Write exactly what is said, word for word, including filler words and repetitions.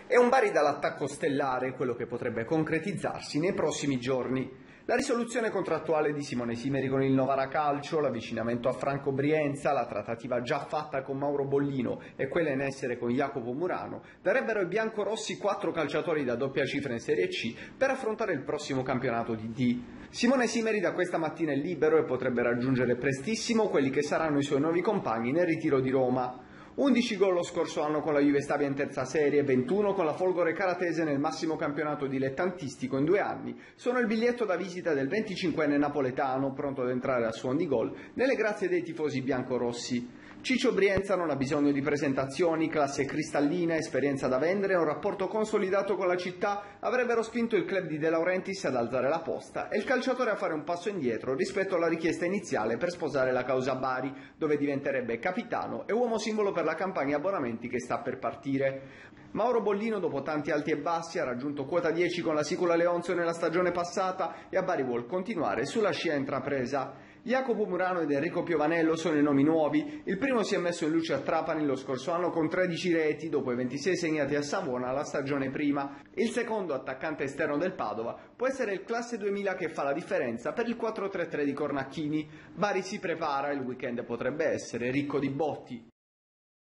È un Bari dall'attacco stellare quello che potrebbe concretizzarsi nei prossimi giorni. La risoluzione contrattuale di Simone Simeri con il Novara Calcio, l'avvicinamento a Franco Brienza, la trattativa già fatta con Mauro Bollino e quella in essere con Jacopo Murano darebbero ai biancorossi quattro calciatori da doppia cifra in Serie C per affrontare il prossimo campionato di D. Simone Simeri da questa mattina è libero e potrebbe raggiungere prestissimo quelli che saranno i suoi nuovi compagni nel ritiro di Roma. undici gol lo scorso anno con la Juve Stabia in terza serie, ventuno con la Folgore Caratese nel massimo campionato dilettantistico in due anni, sono il biglietto da visita del venticinquenne napoletano, pronto ad entrare a suon di gol, nelle grazie dei tifosi biancorossi. Ciccio Brienza non ha bisogno di presentazioni, classe cristallina, esperienza da vendere e un rapporto consolidato con la città avrebbero spinto il club di De Laurentiis ad alzare la posta e il calciatore a fare un passo indietro rispetto alla richiesta iniziale per sposare la causa Bari, dove diventerebbe capitano e uomo simbolo per la campagna abbonamenti che sta per partire. Mauro Bollino, dopo tanti alti e bassi, ha raggiunto quota dieci con la Sicula Leonzio nella stagione passata e a Bari vuol continuare sulla scia intrapresa. Jacopo Murano ed Enrico Piovanello sono i nomi nuovi. Il primo si è messo in luce a Trapani lo scorso anno con tredici reti dopo i ventisei segnati a Savona la stagione prima. Il secondo, attaccante esterno del Padova, può essere il classe duemila che fa la differenza per il quattro tre tre di Cornacchini. Bari si prepara, il weekend potrebbe essere ricco di botti.